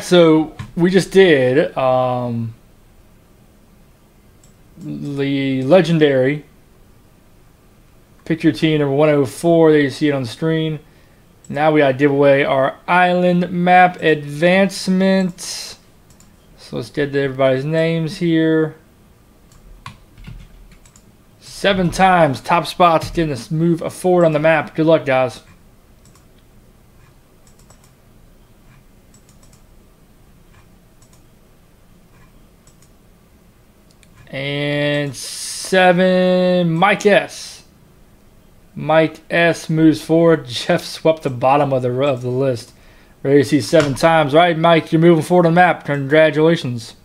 So we just did the legendary. Pick your team number 104. There you see it on the screen. Now we gotta give away our island map advancement. So let's get to everybody's names here. 7 times top spots, getting us move forward on the map. Good luck, guys. And 7, Mike S. Mike S moves forward. Jeff swept the bottom of the list. Ready to see 7 times. All right, Mike, you're moving forward on the map. Congratulations.